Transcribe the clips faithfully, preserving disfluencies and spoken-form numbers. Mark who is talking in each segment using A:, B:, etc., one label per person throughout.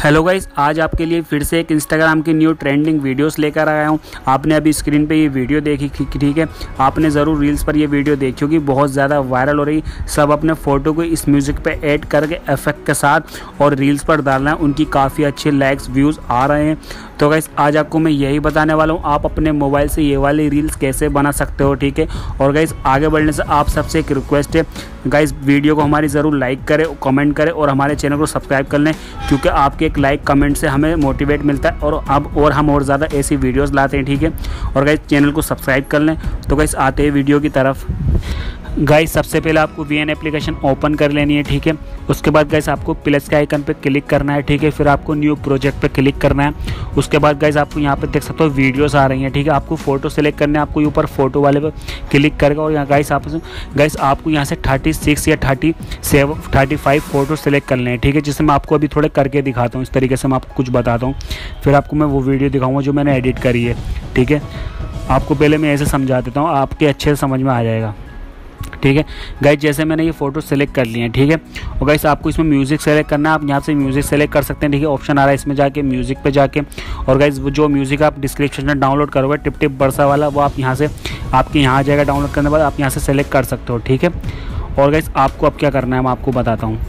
A: Hello guys, आज आपके लिए फिर से एक इंस्टाग्राम की न्यू ट्रेंडिंग वीडियोस लेकर आया हूँ। आपने अभी स्क्रीन पे ये वीडियो देखी, ठीक है। आपने ज़रूर रील्स पर ये वीडियो देखी होगी, बहुत ज़्यादा वायरल हो रही। सब अपने फ़ोटो को इस म्यूज़िक पे ऐड करके इफेक्ट के साथ और रील्स पर डाल रहे हैं। उनकी काफ़ी अच्छे लाइक्स व्यूज़ आ रहे हैं। तो गाइस आज आपको मैं यही बताने वाला हूँ, आप अपने मोबाइल से ये वाली रील्स कैसे बना सकते हो, ठीक है। और गाइस आगे बढ़ने से आप सबसे एक रिक्वेस्ट है, गाइस वीडियो को हमारी ज़रूर लाइक करें, कमेंट करें और हमारे चैनल को सब्सक्राइब कर लें, क्योंकि आपके एक लाइक कमेंट से हमें मोटिवेट मिलता है और अब और हम और ज़्यादा ऐसी वीडियोस लाते हैं, ठीक है। और गाइस चैनल को सब्सक्राइब कर लें। तो गाइस आते हैं वीडियो की तरफ। गाइस सबसे पहले आपको वी एन एप्लीकेशन ओपन कर लेनी है, ठीक है। उसके बाद गाइस आपको प्लस के आइकन पे क्लिक करना है, ठीक है। फिर आपको न्यू प्रोजेक्ट पे क्लिक करना है। उसके बाद गाइस आपको यहाँ पे देख सकते हो वीडियोस आ रही हैं, ठीक है। आपको फोटो सेलेक्ट करना है, आपको ऊपर फोटो वाले पे क्लिक करके और यहाँ गाइस आप गाइस आपको यहाँ से थर्टी सिक्स या thirty seven thirty five photo select करने हैं, ठीक है। जिससे मैं आपको अभी थोड़े करके दिखाता हूँ। इस तरीके से मैं आपको कुछ बताता हूँ, फिर आपको मैं वो वीडियो दिखाऊँगा जो मैंने एडिट करी है, ठीक है। आपको पहले मैं ऐसे समझा देता हूँ, आपके अच्छे से समझ में आ जाएगा, ठीक है। गाइस जैसे मैंने ये फ़ोटो सेलेक्ट कर लिए हैं, ठीक है। और गाइस आपको इसमें म्यूज़िक सेलेक्ट करना है, आप यहाँ से म्यूज़िक सेलेक्ट कर सकते हैं, ठीक है। ऑप्शन आ रहा है इसमें जाके म्यूज़िक पे जाके। और गाइस वो जो म्यूज़िक आप डिस्क्रिप्शन में डाउनलोड करोगे टिप टिप बरसा वाला, वो आप यहाँ से आपके यहाँ आ जाएगा। डाउनलोड करने के बाद आप यहाँ से सेलेक्ट कर सकते हो, ठीक है। और गाइस आपको अब क्या करना है मैं आपको बताता हूँ।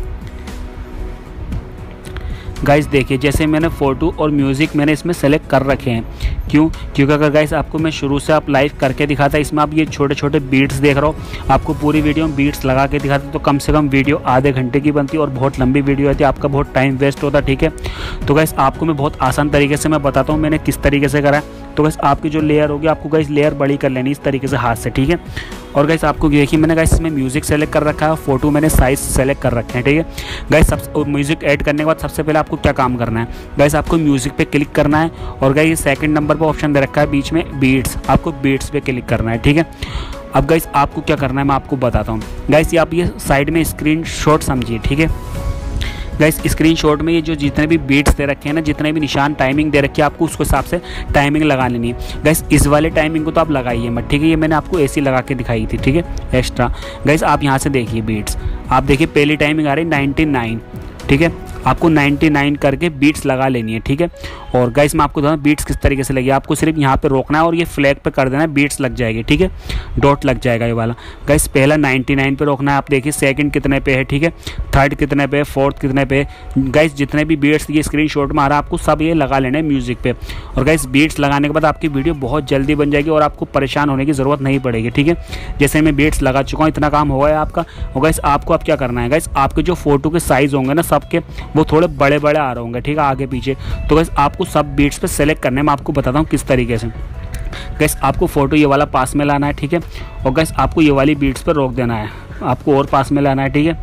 A: गाइस देखिए जैसे मैंने फ़ोटो और म्यूज़िक मैंने इसमें सेलेक्ट कर रखे हैं। क्यों? क्योंकि अगर गाइस आपको मैं शुरू से आप लाइव करके दिखाता, इसमें आप ये छोटे छोटे बीट्स देख रहे हो, आपको पूरी वीडियो में बीट्स लगा के दिखाते तो कम से कम वीडियो आधे घंटे की बनती और बहुत लंबी वीडियो आती, आपका बहुत टाइम वेस्ट होता, ठीक है। तो गाइस आपको मैं बहुत आसान तरीके से मैं बताता हूँ मैंने किस तरीके से करा है। तो गाइस आपकी जो लेयर होगी आपको गाइस लेयर बड़ी कर लेनी इस तरीके से हाथ से, ठीक है। और गाइस आपको देखिए मैंने गाइस इसमें म्यूज़िक सेलेक्ट कर रखा है, फोटो मैंने साइज सेलेक्ट कर रखे हैं, ठीक है। गाइस सब म्यूज़िक ऐड करने के बाद सबसे पहले आपको क्या काम करना है, गाइस आपको म्यूज़िक पे क्लिक करना है। और गाइस सेकंड नंबर पर ऑप्शन दे रखा है बीच में बीट्स, आपको बीट्स पे क्लिक करना है, ठीक है। अब गाइस आपको क्या करना है मैं आपको बताता हूँ। गाइस ये आप ये साइड में स्क्रीन शॉट समझिए, ठीक है। गाइस स्क्रीनशॉट में ये जो जितने भी बीट्स दे रखे हैं ना, जितने भी निशान टाइमिंग दे रखी है, आपको उसके हिसाब से टाइमिंग लगा लेनी है। गाइस इस वाले टाइमिंग को तो आप लगाइए मत, ठीक है। ये मैंने आपको ऐसी लगा के दिखाई थी, ठीक है, एक्स्ट्रा। गाइस आप यहाँ से देखिए बीट्स, आप देखिए पहली टाइमिंग आ रही है नाइन्टी नाइन, ठीक है। आपको नाइन्टी नाइन करके बीट्स लगा लेनी है, ठीक है। और गाइस मैं आपको बताऊँ बीट्स किस तरीके से लगी, आपको सिर्फ यहाँ पे रोकना है और ये फ्लैग पे कर देना है, बीट्स लग जाएगी, ठीक है। डॉट लग जाएगा ये वाला। गाइस पहला नाइन्टी नाइन पे रोकना है, आप देखिए सेकंड कितने पे है, ठीक है, थर्ड कितने पे है, फोर्थ कितने पे है। गाइस जितने भी बीट्स ये स्क्रीनशॉट में आ रहा है आपको सब ये लगा लेना है म्यूज़िक पे। और गाइस बीट्स लगाने के बाद आपकी वीडियो बहुत जल्दी बन जाएगी और आपको परेशान होने की ज़रूरत नहीं पड़ेगी, ठीक है। जैसे मैं बीट्स लगा चुका हूँ, इतना काम हो गया आपका। और गाइस आपको अब क्या करना है, गाइस आपके जो फोटो के साइज़ होंगे ना सबके, वो थोड़े बड़े बड़े आ रहे होंगे, ठीक है, आगे पीछे। तो गाइस आपको सब बीट्स पे सेलेक्ट करने में आपको बताता हूँ किस तरीके से। गाइस आपको फोटो ये वाला पास में लाना है, ठीक है। और गाइस आपको ये वाली बीट्स पे रोक देना है, आपको और पास में लाना है, ठीक है।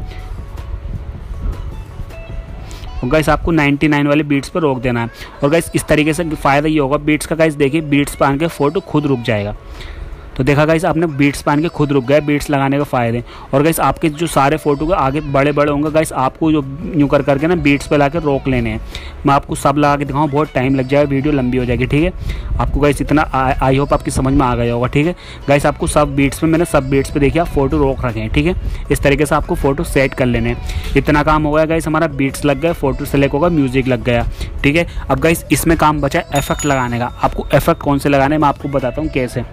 A: और गाइस आपको नाइन्टी नाइन वाले बीट्स पर रोक देना है। और गाइस इस तरीके से फ़ायदा ये होगा बीट्स का, गाइस देखिए बीट्स पे आने के फोटो खुद रुक जाएगा। तो देखा गाइस आपने बीट्स पान के खुद रुक गए, बीट्स लगाने का फ़ायदे। और गाइस आपके जो सारे फोटो के आगे बड़े बड़े होंगे, गाइस आपको जो यूँ कर करके ना बीट्स पे लाके रोक लेने हैं। मैं आपको सब लगा के दिखाऊँ, बहुत टाइम लग जाएगा, वीडियो लंबी हो जाएगी, ठीक है। आपको गाइस इतना आई होप आपकी समझ में आ गया होगा, ठीक है। गाइस आपको सब बीट्स पे मैंने सब बीट्स पे देखिए आप फोटो रोक रखे हैं, ठीक है। इस तरीके से आपको फोटो सेट कर लेने हैं। इतना काम हो गया गाइस, हमारा बीट्स लग गया, फोटो सेलेक्ट होगा, म्यूज़िक लग गया, ठीक है। अब गाइस इसमें काम बचा है इफेक्ट लगाने का। आपको इफेक्ट कौन से लगाने मैं आपको बताता हूँ कैसे।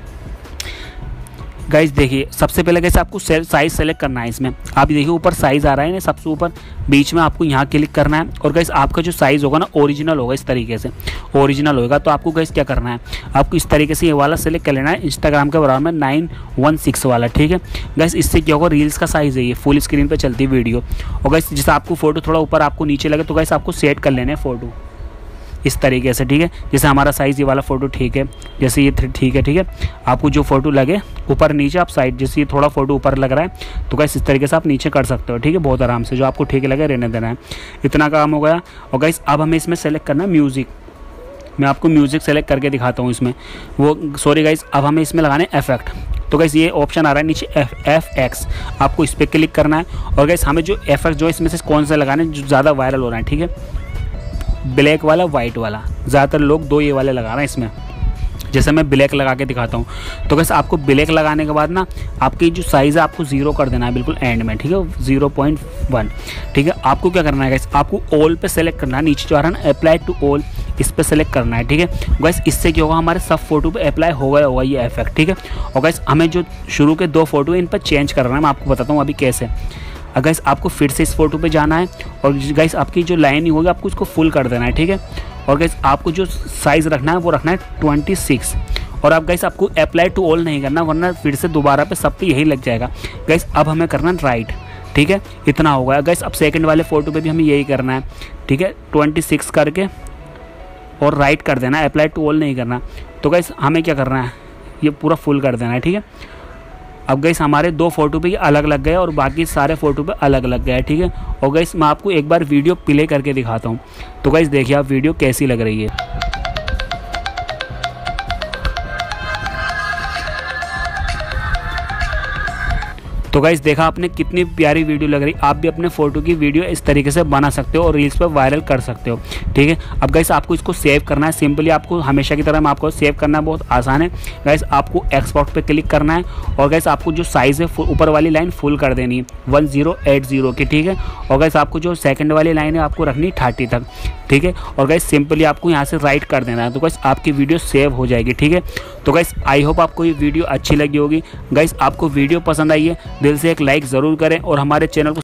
A: गाइस देखिए सबसे पहले कैसे आपको साइज़ सेलेक्ट करना है। इसमें आप देखिए ऊपर साइज़ आ रहा है ना सबसे ऊपर, बीच में आपको यहाँ क्लिक करना है। और गाइस आपका जो साइज़ होगा ना ओरिजिनल होगा, इस तरीके से ओरिजिनल होगा। तो आपको गाइस क्या करना है, आपको इस तरीके से ये वाला सेलेक्ट कर लेना है, इंस्टाग्राम के बराबर में नाइन वन सिक्स वाला, ठीक है। गाइस इससे क्या होगा, रील्स का साइज़ है ये, फुल स्क्रीन पर चलती वीडियो। और गाइस जैसे आपको फोटो थोड़ा ऊपर आपको नीचे लगे तो गाइस आपको सेट कर लेना है फ़ोटो इस तरीके से, ठीक है। जैसे हमारा साइज़ ये वाला फ़ोटो ठीक है, जैसे ये ठीक है, ठीक है। आपको जो फ़ोटो लगे ऊपर नीचे आप साइड, जैसे ये थोड़ा फ़ोटो ऊपर लग रहा है तो गाइस इस तरीके से आप नीचे कर सकते हो, ठीक है, बहुत आराम से, जो आपको ठीक लगे रहने देना है। इतना काम हो गया। और गाइस अब हमें इसमें सेलेक्ट करना है म्यूज़िक। मैं आपको म्यूज़िक सेलेक्ट करके दिखाता हूँ इसमें, वो सॉरी गाइस अब हमें इसमें लगाने इफेक्ट। तो गाइस ये ऑप्शन आ रहा है नीचे एफ एफ एक्स, आपको इस पर क्लिक करना है। और गाइस हमें जो इफेक्ट जो इसमें से कौन सा लगाना है जो ज़्यादा वायरल हो रहा है, ठीक है, ब्लैक वाला वाइट वाला, ज़्यादातर लोग दो ये वाले लगा रहे हैं इसमें। जैसे मैं ब्लैक लगा के दिखाता हूँ। तो गैस आपको ब्लैक लगाने के बाद ना आपकी जो साइज़ है आपको ज़ीरो कर देना है बिल्कुल एंड में, ठीक है, ज़ीरो पॉइंट वन। ठीक है, आपको क्या करना है गैस, आपको ऑल पे सेलेक्ट करना है, नीचे जो आ रहा है ना अप्लाई टू ऑल, इस पे सेलेक्ट करना है। ठीक है गैस, इससे क्या होगा, हमारे सब फोटो पे अप्लाई हो गया होगा ये इफेक्ट। ठीक है, और गैस हमें जो शुरू के दो फोटो है इन पर चेंज करना है, मैं आपको बताता हूँ अभी कैसे। अगर आपको फिर से इस फोटो पे जाना है और गाइस आपकी जो लाइन होगी आपको इसको फुल कर देना है। ठीक है, और गाइस आपको जो साइज़ रखना है वो रखना है ट्वेंटी सिक्स। और अब गाइस आपको अप्लाई टू ऑल नहीं करना, वरना फिर से दोबारा पे सब पे यही लग जाएगा। गाइस अब हमें करना है राइट। ठीक है, इतना होगा गाइस। अब सेकंड वाले फ़ोटो पे भी हमें यही करना है। ठीक है, ट्वेंटी सिक्स करके और राइट कर देना है, अप्लाई टू ऑल नहीं करना। तो गाइस हमें क्या करना है, ये पूरा फुल कर देना है। ठीक है, अब गाइस हमारे दो फोटो पे ये अलग लग गए और बाकी सारे फोटो पे अलग लग गया है। ठीक है, और गाइस मैं आपको एक बार वीडियो प्ले करके दिखाता हूँ। तो गाइस देखिए आप वीडियो कैसी लग रही है। तो गाइस देखा आपने कितनी प्यारी वीडियो लग रही। आप भी अपने फ़ोटो की वीडियो इस तरीके से बना सकते हो और रील्स पर वायरल कर सकते हो। ठीक है, अब गाइस आपको इसको सेव करना है। सिंपली आपको हमेशा की तरह मैं आपको सेव करना बहुत आसान है। गाइस आपको एक्सपोर्ट पे क्लिक करना है और गाइस आपको जो साइज़ है ऊपर वाली लाइन फुल कर देनी है वन ज़ीरो एट ज़ीरो की। ठीक है, और गाइस आपको जो सेकंड वाली लाइन है आपको रखनी थर्टी तक। ठीक है, और गाइस सिंपली आपको यहाँ से राइट कर देना है, तो गाइस आपकी वीडियो सेव हो जाएगी। ठीक है, तो गाइस आई होप आपको ये वीडियो अच्छी लगी होगी। गाइस आपको वीडियो पसंद आई है दिल से एक लाइक ज़रूर करें और हमारे चैनल को